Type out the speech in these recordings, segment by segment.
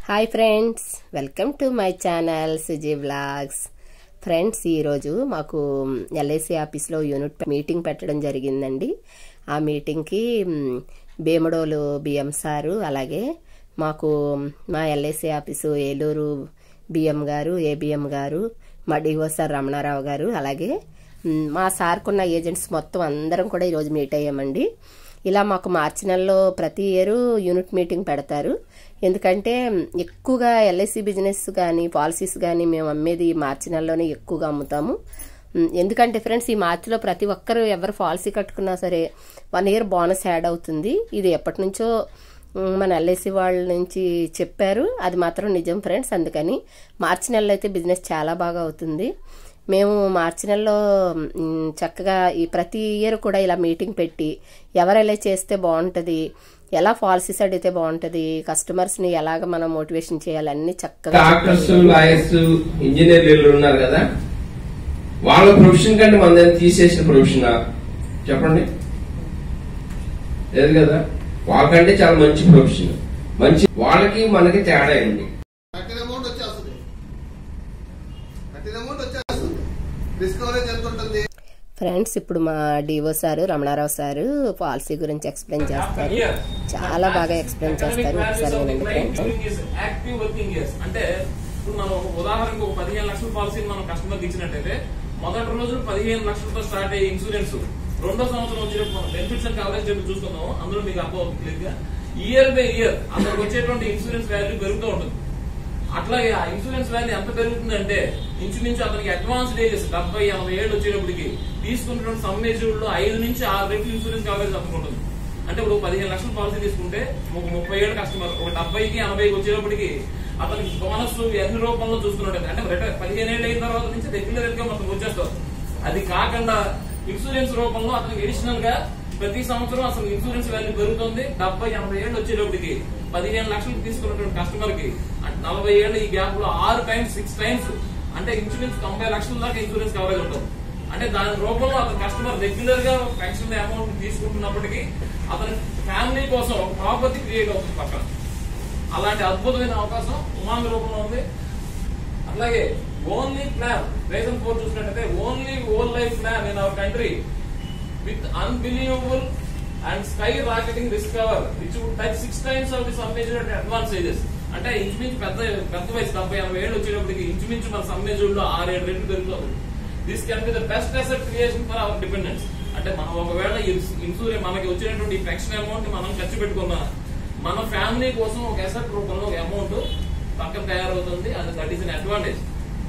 Hi friends, welcome to my channel Suji vlogs. Friends, ఈరోజు మాకు LIC ఆఫీస్లో యూనిట్ మీటింగ్ పెట్టడం జరిగిందండి. ఆ మీటింగ్కి భీమడోలు బిఎం సారు, అలాగే మాకు మా ఎల్ఐసి ఆఫీసు ఏలూరు బిఎం గారు, ఏబిఎం గారు, మా డిఓ సార్ రమణారావు గారు, అలాగే మా సార్కున్న ఏజెంట్స్ మొత్తం అందరం కూడా ఈరోజు మీట్ అయ్యామండి. ఇలా మాకు మార్చి నెలలో ప్రతి ఇయర్ యూనిట్ మీటింగ్ పెడతారు. ఎందుకంటే ఎక్కువగా ఎల్ఐసి బిజినెస్ కానీ పాలసీస్ కానీ మేము అమ్మేది మార్చి నెలలోనే ఎక్కువగా అమ్ముతాము. ఎందుకంటే ఫ్రెండ్స్, ఈ మార్చిలో ప్రతి ఒక్కరు ఎవరు పాలసీ కట్టుకున్నా సరే 1 ఇయర్ బోనస్ యాడ్ అవుతుంది. ఇది ఎప్పటి నుంచో మన ఎల్ఐసి వాళ్ళ నుంచి చెప్పారు, అది మాత్రం నిజం ఫ్రెండ్స్. అందుకని మార్చి నెలలో అయితే బిజినెస్ చాలా బాగా అవుతుంది. మేము మార్చి నెలలో చక్కగా ఈ ప్రతి ఇయర్ కూడా ఇలా మీటింగ్ పెట్టి ఎవరు ఎలా చేస్తే బాగుంటుంది, ఎలా పాలసీస్ అడిగితే బాగుంటుంది, కస్టమర్స్ ని ఎలాగ మనం మోటివేషన్ చేయాలి అన్ని చక్కగా. డాక్టర్స్, లాయర్స్, ఇంజనీర్లు ఉన్నారు కదా, వాళ్ళ ప్రొఫెషన్ కంటే మన తీసేసిన ప్రొఫెషన్ చెప్పండి. లేదు కదా, వాళ్ళకంటే చాలా మంచి ప్రొఫెషన్, మంచి వాళ్ళకి మనకి తేడా ఏంటి? ఫ్రెండ్స్, ఇప్పుడు మా DO sir Ramanarao sir policy గురించి ఎక్స్ప్లెయిన్ చేస్తారు. చాలా బాగా ఎక్స్ప్లెయిన్ చేస్తారు. ఒకసారి అంటే ఇప్పుడు మనం ఉదాహరణకు 15 లక్షల పాలసీని మనం కస్టమర్కి ఇచ్చినట్టయితే మొదటి రోజు 15 లక్షలతో స్టార్ట్ అయ్యే ఇన్సూరెన్స్ రెండో సంవత్సరం వచ్చేటప్పుడు బెనిఫిట్స్ అండ్ కవరేజ్ చెప్పి చూసుకుందాం. అందులో మీకు అర్థం అవుతుంది. ఇయర్ బై ఇయర్ అక్కడికి వచ్చేటువంటి ఇన్సూరెన్స్ వాల్యూ పెరుగుతూ ఉంటుంది. అట్లాగే ఆ ఇన్సూరెన్స్ వాల్యూ ఎంత పెరుగుతుందంటే ఇంచుమించు అతనికి అడ్వాన్స్డ్ ఏజెస్ 70-80 ఏళ్ళు వచ్చేటప్పటికి తీసుకున్నటువంటి సమ్మేజ్డ్ లో 5 నుంచి 6 రెట్లు ఇన్సూరెన్స్ కవరేజ్ అందుకుంటుంది. అంటే ఇప్పుడు 15 లక్షల పాలసీ తీసుకుంటే ఒక 30 ఏళ్ళ కస్టమర్ ఒక 70-80 వచ్చేటప్పటికి అతనికి బోనస్ ఎన్ని రూపంలో చూసుకున్నట్టు, అంటే 15 ఏళ్ళు అయిన తర్వాత నుంచి రెగ్యులర్ ఇన్కమ్ అతనికి వచ్చేస్తారు. అది కాకుండా ఇన్సూరెన్స్ రూపంలో అతనికి అడిషనల్ గా ప్రతి సంవత్సరం అసలు ఇన్సూరెన్స్ వాల్యూ పెరుగుతుంది. 70-80 ఏళ్ళు వచ్చేటప్పటికి 15 లక్షలు తీసుకున్నటువంటి కస్టమర్ కి 40 ఏళ్ళు ఈ గ్యాప్ లో 6 టైమ్స్ 6 టైమ్స్ అంటే ఇన్సూరెన్స్ 90 లక్షల దాకా ఇన్సూరెన్స్ కవరేజ్ ఉంటుంది. అంటే దాని రూపంలో అతని కస్టమర్ రెగ్యులర్ గా పెన్షన్ అమౌంట్ తీసుకుంటున్నప్పటికీ అతని ఫ్యామిలీ కోసం ఒక ప్రాపర్టీ క్రియేట్ అవుతుంది పక్కన. అలాంటి అద్భుతమైన అవకాశం ఉమాంగ్ రూపంలో ఉంది. అట్లాగే ఓన్లీ ప్లాన్ రీజన్ 4 చూసినట్టయితే only whole life plan in our country with unbelievable and skyrocketing risk cover which would touch 6 times of the sum assured at advanced ages. అంటే ఇంచుమించు పెద్ద వయసు 70-80 ఏళ్ళు వచ్చేటప్పటికి ఇంచుమించు మన సమ్ అస్యూర్డ్ లో 6-7 రెట్లు పెరుగుతుంది. This can be the best asset creation for our dependents. అంటే మనం ఒకవేళ ఇన్సూరెన్స్ మనకి వచ్చేటటువంటి పెన్షన్ అమౌంట్ మనం ఖర్చు పెట్టుకున్నా మన ఫ్యామిలీ కోసం ఒక అసెట్ రూపంలో ఒక అమౌంట్ పక్కన తయారవుతుంది. అది that is an advantage.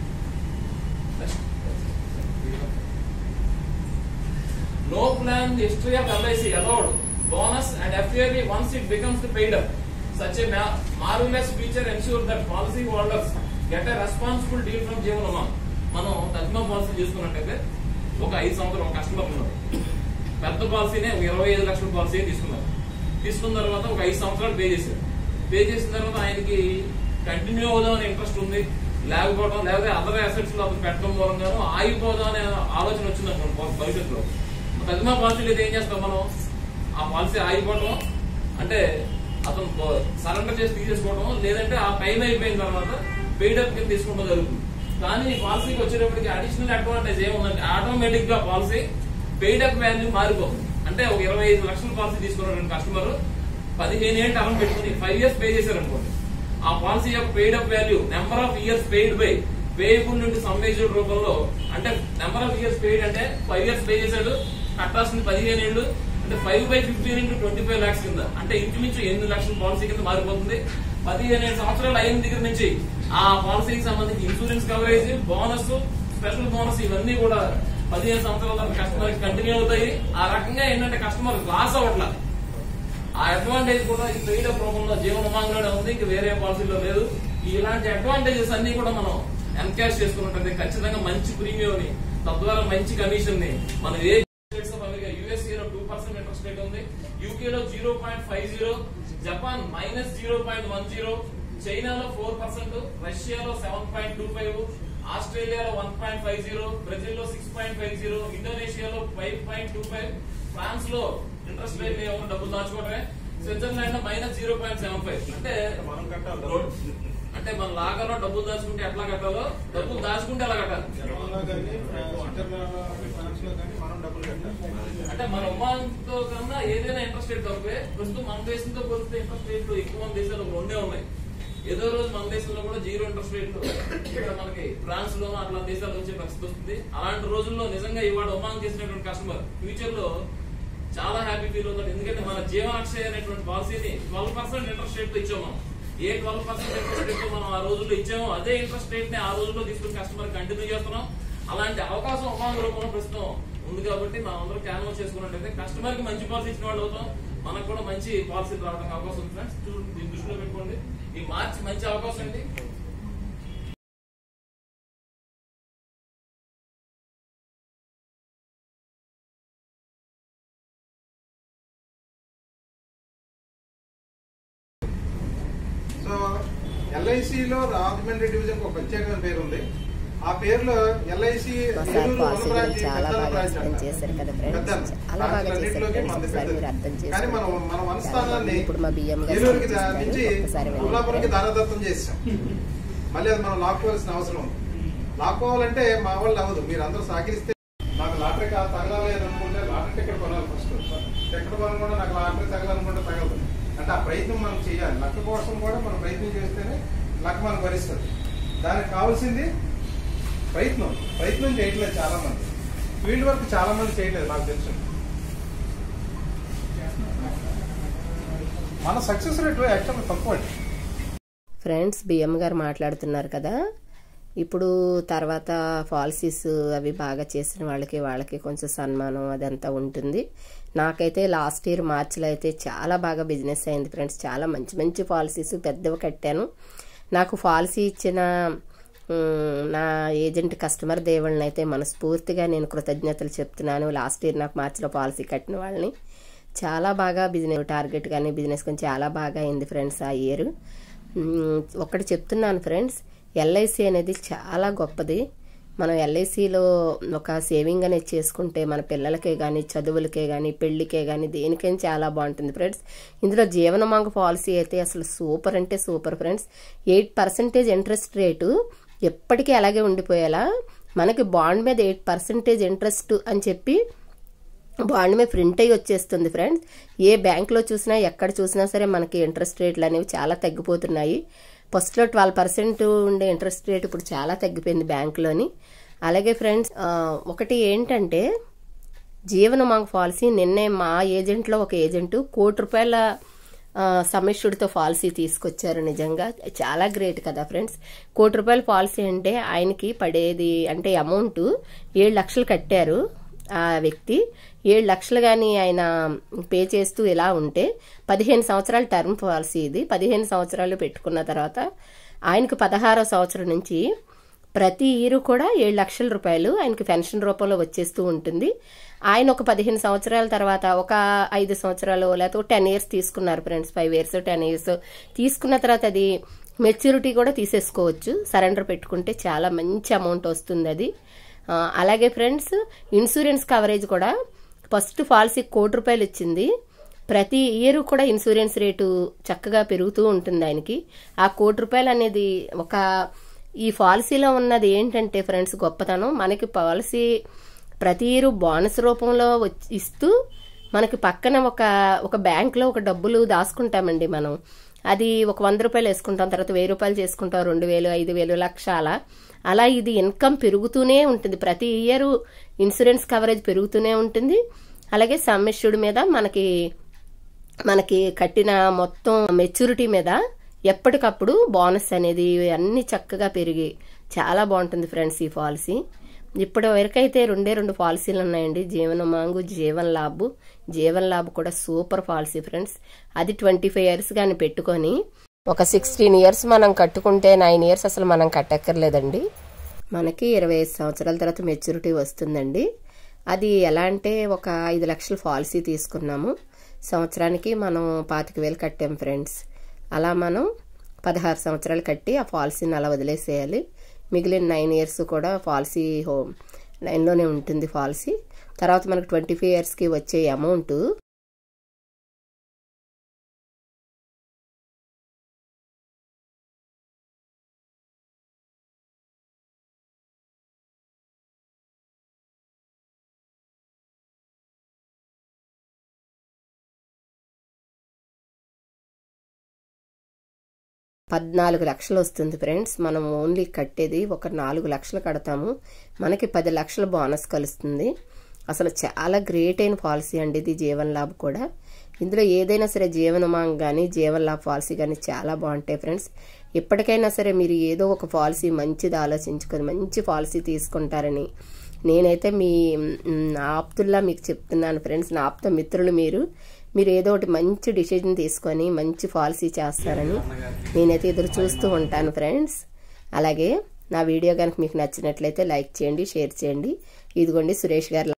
No plan in the history of LIC allowed bonus and FAB once it becomes paid up. Such a marvelous feature ensures that policy holders get a responsible deal from Jeevanama. మనం తగ్గిన policy తీసుకున్నట్టయితే ఒక 5 సంవత్సరం customer ఉన్నారు. పెద్ద పాలసీనే 25 లక్షల policy తీసుకున్నారు. తీసుకున్న తర్వాత ఒక 5 సంవత్సరాలు పే చేశారు. పే చేసిన తర్వాత ఆయనకి కంటిన్యూ అవుదాం అనే ఇంట్రెస్ట్ ఉంది, లేకపోవడం లేదా అదర్ అసెట్స్ లో అతను పెట్టడం మూలంగాను ఆగిపోదాం అనే ఆలోచన వచ్చింది అనుకోండి భవిష్యత్తులో. తగ్గిన పాలసీలు అయితే ఏం చేస్తాం మనం, ఆ పాలసీ ఆగిపోవడం అంటే అతను సరెండర్ చేసి తీసేసుకోవడం, లేదంటే ఆ టైం అయిపోయిన తర్వాత పెయిడప్ కింద తీసుకోవడం జరుగుతుంది. కానీ ఈ పాలసీకి వచ్చేటప్పటికి అడిషనల్ అడ్వాంటేజ్ ఏముందంటే ఆటోమేటిక్ గా పాలసీ పెయిడప్ వాల్యూ మారిపోతుంది. అంటే ఒక 25 లక్షల పాలసీ తీసుకున్నటువంటి కస్టమర్ 15 ఏళ్ళు టర్మ్ పెట్టుకుని 5 ఇయర్స్ పే చేశారనుకోండి, ఆ పాలసీ యొక్క paid up value number of years paid by payable నుండి సమ్మేజ్డ్ రూపంలో, అంటే నెంబర్ ఆఫ్ ఇయర్స్ పెయిడ్ అంటే 5 ఇయర్స్ పే చేశాడు, కట్టాల్సింది 15 ఏళ్ళు, అంటే 5/15 into 25 lakhs కింద, అంటే ఇంచుమించు 8 లక్షల పాలసీ కింద మారిపోతుంది. 15 సంవత్సరాలు అయిన దగ్గర నుంచి ఆ పాలసీకి సంబంధించి insurance coverage, bonus, special bonus ఇవన్నీ కూడా 15 సంవత్సరాల కస్టమర్ కి కంటిన్యూ అవుతాయి. ఆ రకంగా ఏంటంటే కస్టమర్ లాస్ అవ్వట్లా. ఆ అడ్వాంటేజ్ కూడా ఈ పెయిడప్ రూపంలో జీవనోపాధిలోనే ఉంది, ఇంక వేరే పాలసీలో లేదు. ఇలాంటి అడ్వాంటేజెస్ అన్ని కూడా మనం ఎన్కాష్ చేసుకున్నట్లయితే ఖచ్చితంగా మంచి ప్రీమియం ని, తద్వారా మంచి కమిషన్ ని మనం ఏ యూఎస్ఏలో 2% ఇంట్రెస్ట్ రేట్ ఉంది, యూకేలో 0.50, జపాన్ -0.10, చైనాలో 4%, రష్యాలో 7.25, ఆస్ట్రేలియాలో 1.50, బ్రెజిల్ లో 6.50, ఇండోనేషియాలో 5.25, ఫ్రాన్స్ లో ఇంట్రెస్ట్ రేట్ ఏమో డబ్బులు దాచుకోవడమే. స్విట్జర్లాండ్ లో -0.75. అంటే మన లాగాలో డబ్బులు దాచుకుంటే ఎట్లా కట్టాలో, డబ్బులు దాచుకుంటే ఎలా కట్టాలి. అంటే మన ఒమాన్తో కన్నా ఏదైనా ఇంట్రెస్ట్ రేట్ తక్కువే. ప్రస్తుతం మన దేశంతో పోలిస్తే ఇంట్రెస్ట్ రేట్లు ఎక్కువ మన దేశాలు రెండే ఉన్నాయి. ఏదో రోజు మన దేశంలో కూడా 0 ఇంట్రెస్ట్ రేట్లు ఇక్కడ మనకి ఫ్రాన్స్ లోనూ అట్లా దేశాలు వచ్చే పరిస్థితి వస్తుంది. అలాంటి రోజుల్లో నిజంగా ఇవాళ ఒమాన్ చేసినటువంటి కస్టమర్ ఫ్యూచర్ లో చాలా హ్యాపీ ఫీల్ అవుతాడు. ఎందుకంటే మన జీవనాక్షయ అనేటువంటి పాలసీని 12% ఇంట్రెస్ట్ రేట్ తో ఇచ్చాము. మనం ఏ 12% ఇంట్రెస్ట్ రేట్ తో మనం ఆ రోజుల్లో ఇచ్చామో అదే ఇంట్రెస్ట్ రేట్ ని ఆ రోజుల్లో తీసుకుని కస్టమర్ కంటిన్యూ చేస్తున్నాం. అలాంటి అవకాశం ఒమాన్ రూపంలో ప్రస్తుతం ఉంది కాబట్టి మనం అందరూ క్యాన్వాస్ చేసుకున్నట్టయితే కస్టమర్ కి మంచి పాలసీ ఇచ్చిన వాళ్ళు అవుతాం. మనకు కూడా మంచి పాలసీలు రావడానికి అవకాశం ఉంది ఫ్రెండ్స్. దీన్ని దృష్టిలో పెట్టుకోండి. ఈ మార్చి మంచి అవకాశం ఏంటి. సో ఎల్ఐసిలో రాజమండ్రి డివిజన్ ఒక ప్రత్యేకమైన పేరు ఉంది. ఆ పేరులో ఎల్ఐసి చాలా బాగా ఎక్స్ప్లెయిన్ చేశారు కదా ఫ్రెండ్స్, చాలా బాగా చేశారు ఫ్రెండ్స్. ఒకసారి మీరు అర్థం చేసుకోండి. ఇప్పుడు మా బియ్యం కొల్లాపురంకి దానదత్తం చేసాం. మళ్ళీ అది మనం లాక్కోవాల్సిన అవసరం ఉంది. లాక్కోవాలంటే మా వాళ్ళు అవ్వదు. మీరు అందరూ సహకరిస్తే నాకు లాటరీ తగలాలి అని అనుకుంటే లాటరీ టికెట్ కొనాలి. ఫస్ట్ టికెట్ కొనకుండా నాకు లాటరీ తగలనుకుంటే తగలదు. అంటే ఆ ప్రయత్నం మనం చేయాలి. లక్ కోసం కూడా మనం ప్రయత్నం చేస్తేనే లక్ మనకు భరిస్తుంది. దానికి కావాల్సింది ప్రయత్నం చేయట్లేదు. చాలా మంది ఫీల్డ్ వర్క్ చాలా మంది చేయట్లేదు. నాకు తెలుసు మన సక్సెస్ రేట్ యాక్చువల్గా తక్కువ. ఫ్రెండ్స్ బిఎం గారు మాట్లాడుతున్నారు కదా, ఇప్పుడు తర్వాత పాలసీస్ అవి బాగా చేసిన వాళ్ళకి కొంచెం సన్మానం అదంతా ఉంటుంది. నాకైతే లాస్ట్ ఇయర్ మార్చిలో అయితే చాలా బాగా బిజినెస్ అయింది ఫ్రెండ్స్. చాలా మంచి మంచి పాలసీస్ పెద్దవి కట్టాను. నాకు పాలసీ ఇచ్చిన నా ఏజెంట్ కస్టమర్ దేవుళ్ళని అయితే మనస్ఫూర్తిగా నేను కృతజ్ఞతలు చెప్తున్నాను. లాస్ట్ ఇయర్ నాకు మార్చిలో పాలసీ కట్టిన వాళ్ళని చాలా బాగా బిజినెస్ టార్గెట్ కానీ బిజినెస్ కానీ చాలా బాగా అయింది ఫ్రెండ్స్ ఆ ఇయర్. ఒకటి చెప్తున్నాను ఫ్రెండ్స్, ఎల్ఐసి అనేది చాలా గొప్పది. మనం ఎల్ఐసిలో ఒక సేవింగ్ అనేది చేసుకుంటే మన పిల్లలకే కానీ చదువులకే కానీ పెళ్లికే కానీ దేనికైనా చాలా బాగుంటుంది ఫ్రెండ్స్. ఇందులో జీవనమాంగ పాలసీ అయితే అసలు సూపర్ అంటే సూపర్ ఫ్రెండ్స్. 8% ఇంట్రెస్ట్ రేటు ఎప్పటికీ అలాగే ఉండిపోయేలా మనకి బాండ్ మీద 8% ఇంట్రెస్ట్ అని చెప్పి బాండ్ మీద ప్రింట్ అయ్యి వచ్చేస్తుంది ఫ్రెండ్స్. ఏ బ్యాంక్లో చూసినా ఎక్కడ చూసినా సరే మనకి ఇంట్రెస్ట్ రేట్లు అనేవి చాలా తగ్గిపోతున్నాయి. ఫస్ట్లో 12% ఉండే ఇంట్రెస్ట్ రేట్ ఇప్పుడు చాలా తగ్గిపోయింది బ్యాంకులోని. అలాగే ఫ్రెండ్స్ ఒకటి ఏంటంటే జీవనమాంగ పాలసీ నిన్నే మా ఏజెంట్లో ఒక ఏజెంట్ ₹1,00,00,000 సమ్మిష్యుడితో పాలసీ తీసుకొచ్చారు. నిజంగా చాలా గ్రేట్ కదా ఫ్రెండ్స్. ₹1,00,00,000 పాలసీ అంటే ఆయనకి పడేది అంటే అమౌంట్ 7 లక్షలు కట్టారు. ఆ వ్యక్తి 7 లక్షలు కానీ ఆయన పే చేస్తూ ఇలా ఉంటే 15 సంవత్సరాల టర్మ్ పాలసీ ఇది. 15 సంవత్సరాలు పెట్టుకున్న తర్వాత ఆయనకు 16వ సంవత్సరం నుంచి ప్రతి ఇయర్ కూడా ₹7 లక్షల ఆయనకి పెన్షన్ రూపంలో వచ్చేస్తూ ఉంటుంది. ఆయన ఒక 15 సంవత్సరాల తర్వాత ఒక 5 సంవత్సరాలు లేకపోతే 10 ఇయర్స్ తీసుకున్నారు ఫ్రెండ్స్. 5 ఇయర్స్ 10 ఇయర్స్ తీసుకున్న తర్వాత అది మెచ్యూరిటీ కూడా తీసేసుకోవచ్చు. సరెండర్ పెట్టుకుంటే చాలా మంచి అమౌంట్ వస్తుంది అది. అలాగే ఫ్రెండ్స్ ఇన్సూరెన్స్ కవరేజ్ కూడా ఫస్ట్ పాలసీ ₹1,00,00,000 ఇచ్చింది. ప్రతి ఇయర్ కూడా ఇన్సూరెన్స్ రేటు చక్కగా పెరుగుతూ ఉంటుంది ఆయనకి. ఆ ₹1,00,00,000 అనేది ఒక ఈ పాలసీలో ఉన్నది ఏంటంటే ఫ్రెండ్స్ గొప్పతనం, మనకి పాలసీ ప్రతి ఇయర్ బోనస్ రూపంలో ఇస్తూ మనకి పక్కన ఒక బ్యాంకులో ఒక డబ్బులు దాచుకుంటామండి మనం. అది ఒక ₹100 వేసుకుంటాం, తర్వాత ₹1000 చేసుకుంటాం, 2000, 5000, లక్ష అలా ఇది ఇన్కమ్ పెరుగుతూనే ఉంటుంది. ప్రతి ఇయర్ ఇన్సూరెన్స్ కవరేజ్ పెరుగుతూనే ఉంటుంది. అలాగే సమ్మిష్యుడ్ మీద మనకి కట్టిన మొత్తం మెచ్యూరిటీ మీద ఎప్పటికప్పుడు బోనస్ అనేది అన్ని చక్కగా పెరిగి చాలా బాగుంటుంది ఫ్రెండ్స్ ఈ పాలసీ. ఇప్పటి వరకైతే 2 పాలసీలు ఉన్నాయండి, జీవనమాంగు, జీవన్ లాభ్ కూడా సూపర్ పాలసీ ఫ్రెండ్స్. అది 25 ఇయర్స్ కానీ పెట్టుకొని ఒక 16 ఇయర్స్ మనం కట్టుకుంటే 9 ఇయర్స్ అసలు మనం కట్టక్కర్లేదండి. మనకి 25 సంవత్సరాల తర్వాత మెచ్యూరిటీ వస్తుందండి. అది ఎలా అంటే ఒక 5 లక్షల పాలసీ తీసుకున్నాము, సంవత్సరానికి మనం 25,000 కట్టాం ఫ్రెండ్స్. అలా మనం 16 సంవత్సరాలు కట్టి ఆ పాలసీని అలా వదిలేసేయాలి. మిగిలిన 9 ఇయర్స్ కూడా పాలసీ లైన్లోనే ఉంటుంది పాలసీ. తర్వాత మనకు 25 ఇయర్స్కి వచ్చే అమౌంట్ 14 లక్షలు వస్తుంది ఫ్రెండ్స్. మనం ఓన్లీ కట్టేది ఒక 4 లక్షలు కడతాము, మనకి 10 లక్షల బోనస్ కలుస్తుంది. అసలు చాలా గ్రేట్ అయిన పాలసీ అండి ఇది జీవన్ లాభ్ కూడా. ఇందులో ఏదైనా సరే జీవనమాంగ్ కానీ జీవన్ లాభ్ పాలసీ కానీ చాలా బాగుంటాయి ఫ్రెండ్స్. ఎప్పటికైనా సరే మీరు ఏదో ఒక పాలసీ మంచిది ఆలోచించుకొని మంచి పాలసీ తీసుకుంటారని నేనైతే మీ ఆప్తుల్లా మీకు చెప్తున్నాను ఫ్రెండ్స్. నా ఆప్త మిత్రులు మీరు ఏదో ఒకటి మంచి డిసిజన్ తీసుకొని మంచి పాలసీ చేస్తారని నేనైతే ఎదురు చూస్తూ ఉంటాను ఫ్రెండ్స్. అలాగే నా వీడియో కనుక మీకు నచ్చినట్లయితే లైక్ చేయండి, షేర్ చేయండి. ఇదిగోండి సురేష్ గారు